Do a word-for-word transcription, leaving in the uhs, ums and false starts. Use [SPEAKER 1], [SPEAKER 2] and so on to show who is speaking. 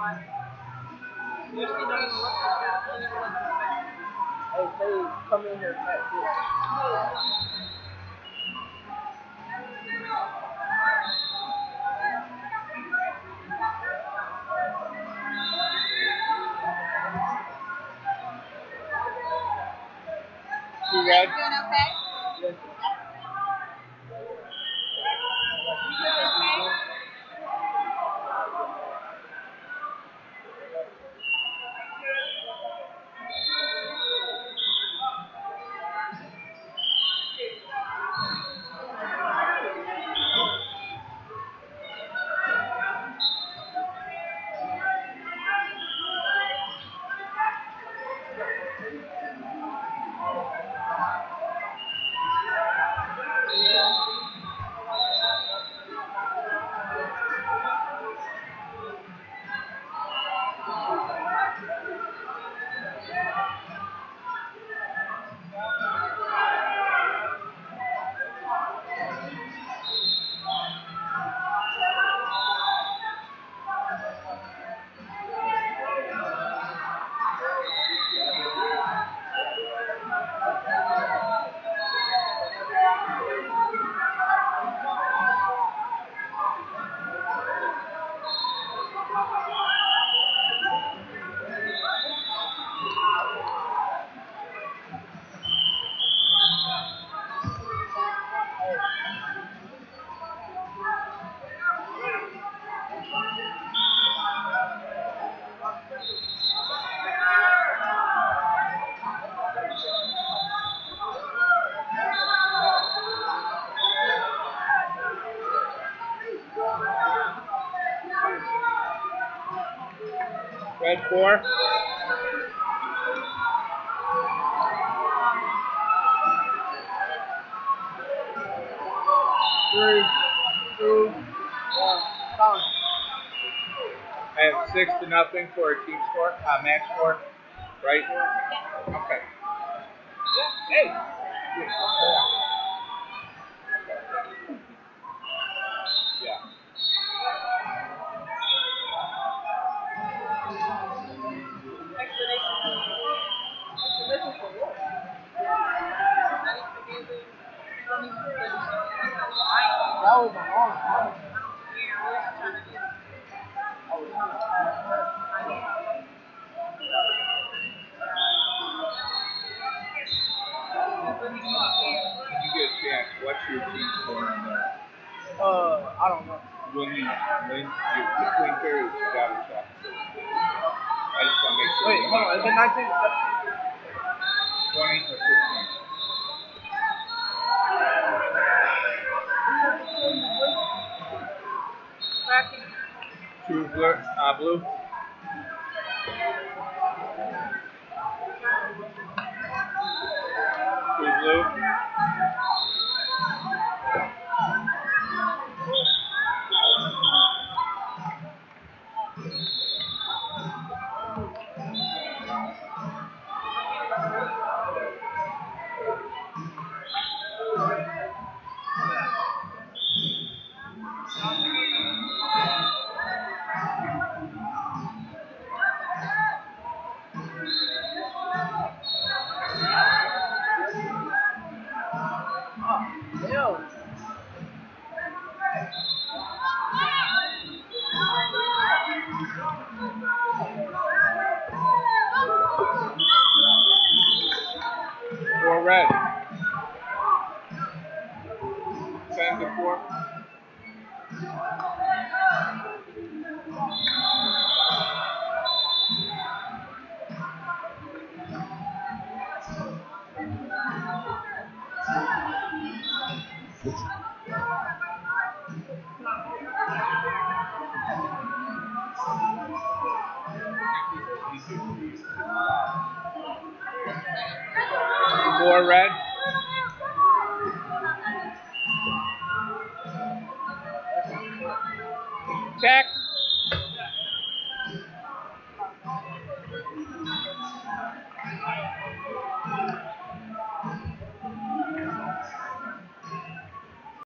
[SPEAKER 1] Hey, say, come in here, Pat.
[SPEAKER 2] You red?
[SPEAKER 3] Doing okay?
[SPEAKER 1] Yes.
[SPEAKER 3] You doing okay?
[SPEAKER 2] Red four.
[SPEAKER 1] Three, two, one, time.
[SPEAKER 2] I have six to nothing for a team score, uh, match score, right? Okay. Hey. Yeah.
[SPEAKER 1] That was a long time.
[SPEAKER 2] When you get a chance, what's your team score on there?
[SPEAKER 1] Uh, I don't know.
[SPEAKER 2] When you when you between periods, you gotta check. I just want to make sure.
[SPEAKER 1] Wait,
[SPEAKER 2] you
[SPEAKER 1] hold on. Is it nineteen?
[SPEAKER 2] twenty or fifteen. Two blue, uh, blue. Two blue.
[SPEAKER 1] Hell.
[SPEAKER 2] Four red. Ten to four. Four red. Check.